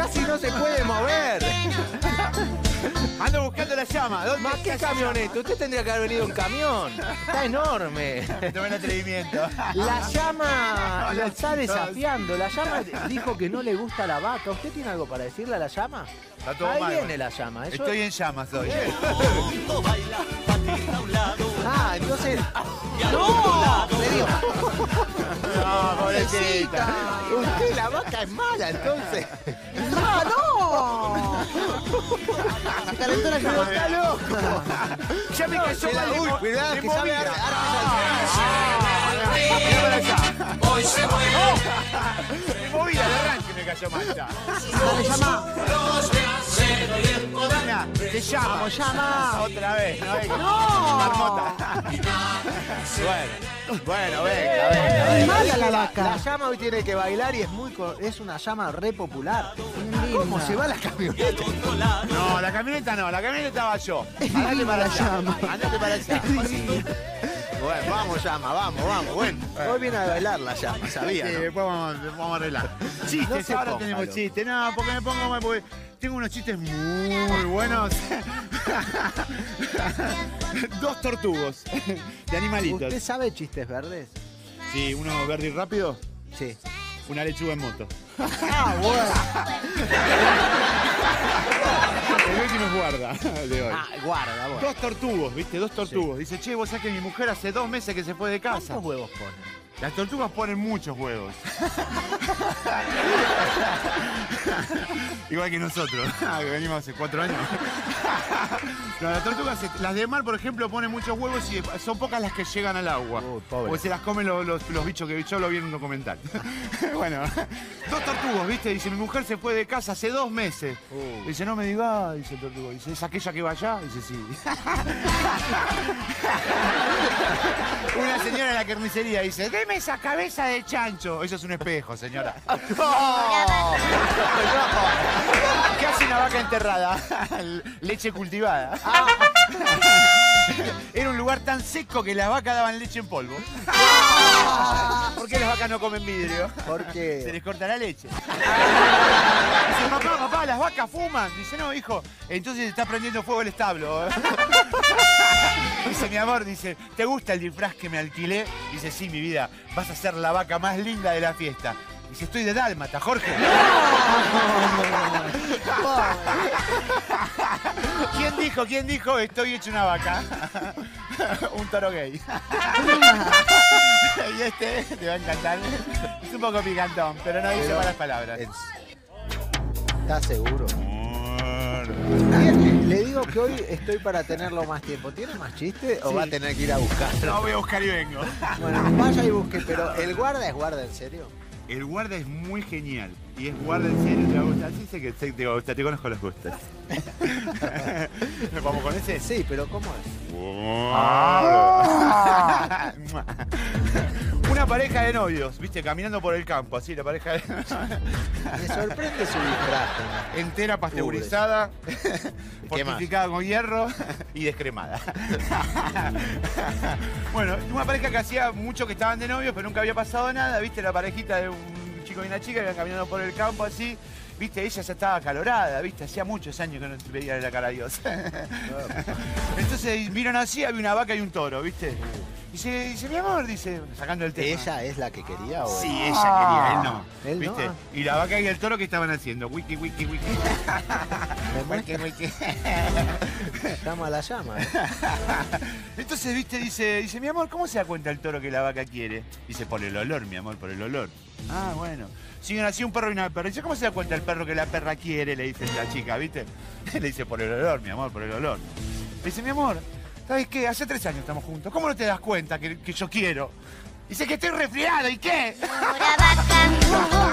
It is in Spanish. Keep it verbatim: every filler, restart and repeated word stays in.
casi no se puede mover. Ando buscando la llama. ¿Dónde Más que camioneta, usted tendría que haber venido en camión. Está enorme. Tomé el atrevimiento. La llama la está desafiando. La llama dijo que no le gusta la vaca. ¿Usted tiene algo para decirle a la llama? Está todo Ahí mal, viene bueno. la llama. Eso Estoy es... en llamas hoy. Ah, entonces... ¡No! Le digo... No, pobrecita. Usted, la vaca es mala, entonces. ¡Ah, no! Se calentó la llama. ¡Está loco! Ya me cayó mal de Uy, mo- cuidado, de que sabe... movida. Mira para allá. Hoy se muere. De movida, de arranque me cayó mal ya. Dale, llama. Los de acero y el poder. Mira, te llama. Vamos, llama. Otra vez. ¿No? ¡No! Marmota. Bueno, bueno, venga, venga, Es venga. mala la La vaca. llama hoy tiene que bailar y es muy co- es una llama re popular. ¿Cómo se va la camioneta? No, la camioneta no, la camioneta estaba yo. Andate para la allá. llama. Andate para allá. Bueno, vamos, llama, vamos, vamos. Bueno, hoy viene a bailar la llama, sabía, Sí, ¿no? después vamos, vamos a arreglar. Chistes, No se ahora ponga, tenemos loco. chistes. No, porque me pongo mal, porque tengo unos chistes muy buenos. Dos tortugos de animalitos. ¿Usted sabe chistes verdes? Sí, uno verde y rápido, Sí. una lechuga en moto. Ah, bueno. El último es guarda de hoy. Ah, guarda, bueno. Dos tortugos, ¿viste? Dos tortugos. Dice, che, vos sabés que mi mujer hace dos meses que se fue de casa. ¿Cuántos huevos ponen? Las tortugas ponen muchos huevos. Igual que nosotros, que venimos hace cuatro años. No, las tortugas, las de mar, por ejemplo, ponen muchos huevos y son pocas las que llegan al agua. Uy, pobre. Porque se las comen los, los- los bichos que yo lo vi en un documental. Bueno, dos tortugos, ¿viste? Dice, mi mujer se fue de casa hace dos meses. Uh. Dice, no me digas, dice el tortugo. Dice, ¿es aquella que va allá? Dice, sí. Una señora en la carnicería dice, deme esa cabeza de chancho. Eso es un espejo, señora. ¿Qué hace una vaca enterrada? Leche cultivada. Era un lugar tan seco que las vacas daban leche en polvo. ¿Por qué las vacas no comen vidrio? Porque... Se les corta la leche. Dice, papá, papá, las vacas fuman. Dice, no, hijo, entonces está prendiendo fuego el establo. Dice, mi amor, dice, ¿te gusta el disfraz que me alquilé? Dice, sí, mi vida, vas a ser la vaca más linda de la fiesta. Dice, estoy de dálmata, Jorge. ¿Quién dijo, quién dijo, estoy hecho una vaca? Un toro gay. Y este te va a encantar. Es un poco picantón, pero no dice malas palabras. ¿Estás seguro? Tiene- Le digo que hoy estoy para tenerlo más tiempo. ¿Tiene más chiste o Sí. va a tener que ir a buscarlo? No, voy a buscar y vengo. Bueno, vaya y busque, pero ¿el guarda es guarda en serio? El guarda es muy genial. Y es guarda en serio, te va a gustar. Sí sé que te, te gusta, te conozco los gustos. ¿Nos vamos con ese? Sí, pero ¿cómo es? Una pareja de novios, viste, caminando por el campo, así, la pareja de... Me sorprende su disfraz. ¿no? Entera pasteurizada, ¿Qué más? fortificada con hierro y descremada. Bueno, una pareja que hacía mucho que estaban de novios, pero nunca había pasado nada, viste, la parejita de un chico y una chica que iban caminando por el campo así. Viste, ella ya estaba acalorada, viste, hacía muchos años que no veía la cara a Dios. Entonces vieron así, había una vaca y un toro, viste. Dice, dice, mi amor, dice, sacando el tema. ¿Ella es la que quería o Sí, él? ella quería, él no. Él no, ¿Viste? ah. Y la vaca y el toro, ¿qué estaban haciendo? Wiki, wiki, wiki. Me Wiki, wiki. llama a la llama. ¿eh? Entonces, viste, dice, dice, mi amor, ¿cómo se da cuenta el toro que la vaca quiere? Dice, por el olor, mi amor, por el olor. Ah, bueno. Siguen así un perro y una perra. Dice, ¿cómo se da cuenta el perro que la perra quiere? Le dice la chica, ¿viste? Le dice, por el olor, mi amor, por el olor. Le dice, mi amor, ¿sabes qué? Hace tres años estamos juntos. ¿Cómo no te das cuenta que, que yo quiero? Dice que estoy resfriado, ¿y qué? Una vaca,